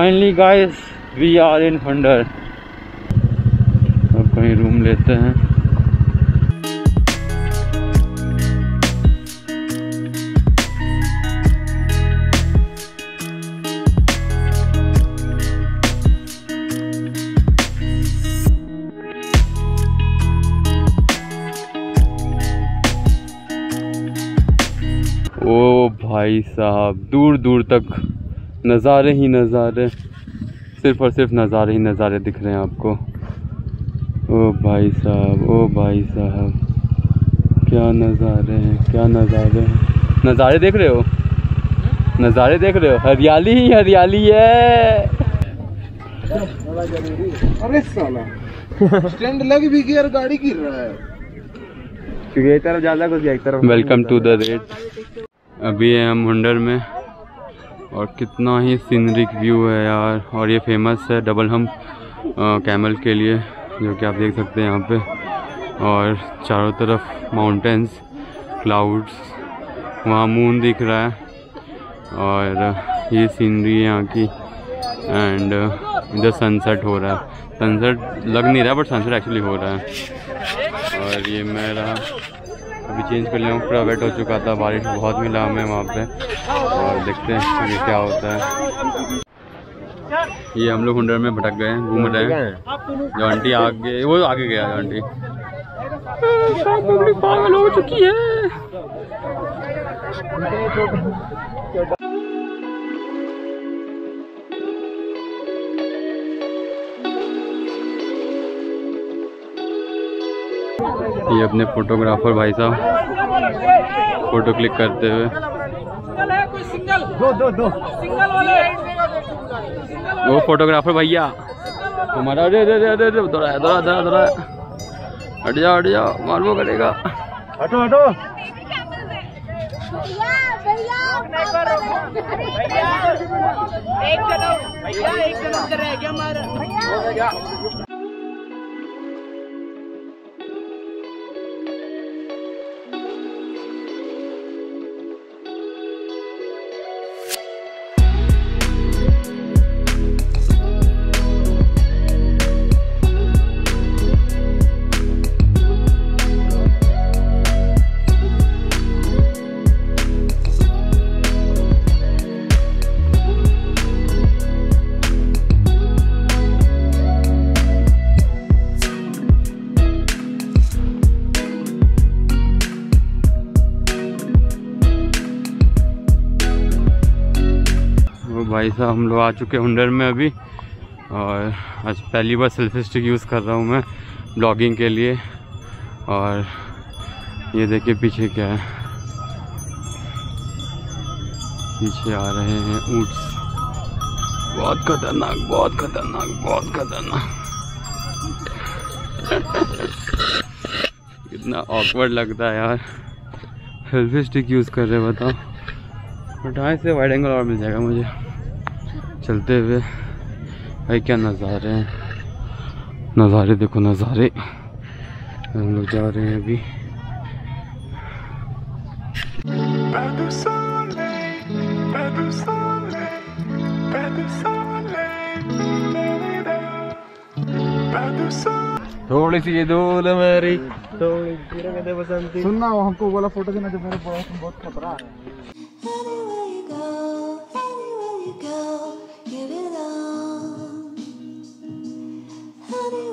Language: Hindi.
Finally guys we are in Hunder. अब कहीं रूम लेते हैं। ओ भाई साहब, दूर दूर तक नज़ारे ही नज़ारे, सिर्फ और सिर्फ नज़ारे ही नज़ारे दिख रहे हैं आपको। ओ भाई साहब, ओ भाई साहब, क्या नज़ारे हैं, क्या नज़ारे हैं। नज़ारे देख रहे हो, नज़ारे देख रहे हो, हरियाली ही हरियाली है। अरे साला स्टैंड लग भी गया और गाड़ी गिर रहा है क्योंकि एक तरफ ज़्यादा कुछ एक तरफ। Welcome to the red. अभी हम हुंडर में और कितना ही सीनरिक व्यू है यार। और ये फेमस है डबल हम कैमल के लिए, जो कि आप देख सकते हैं यहाँ पे। और चारों तरफ माउंटेन्स, क्लाउड्स, वहाँ मून दिख रहा है और ये सीनरी है यहाँ की। एंड इधर सनसेट हो रहा है। सनसेट लग नहीं रहा बट सनसेट एक्चुअली हो रहा है। और ये मेरा अभी चेंज कर लिया हूँ, पूरा वेट हो चुका था, बारिश बहुत मिला हमें वहाँ पे। और देखते हैं ये क्या होता है। ये हम लोग हुंडर में भटक गए हैं, घूम रहे हैं। जो आंटी आगे, वो आगे गया जो आंटी। पब्लिक पागल हो चुकी है। ये अपने फोटोग्राफर भाई साहब फोटो क्लिक करते हुए। वो फोटोग्राफर भैया हमारा, अरे अरे अरे अरे दौड़ा दौड़ा दौड़ा दौड़ा, हट जाओ मारबो करेगा। हटो हटो एक जन रह गया हमारा। भाई साहब हम लोग आ चुके हैं हुंडर में अभी। और आज पहली बार सेल्फी स्टिक यूज़ कर रहा हूँ मैं ब्लॉगिंग के लिए। और ये देखिए पीछे क्या है, पीछे आ रहे हैं ऊंट्स। बहुत खतरनाक, बहुत खतरनाक, बहुत खतरनाक। कितना ऑकवर्ड लगता है यार, सेल्फी स्टिक यूज़ कर रहे, बताओ। बट हाँ, इससे वाइड एंगल और मिल जाएगा मुझे चलते हुए। भाई क्या नज़ारे हैं, नज़ारे देखो नज़ारे। हम लोग जा रहे हैं अभी। थोड़ी सी धूल मेरी, थोड़ी सी बसंती। सुनना हमको वाला फोटो देना जो मेरे बहुत खतरा है। Give it on.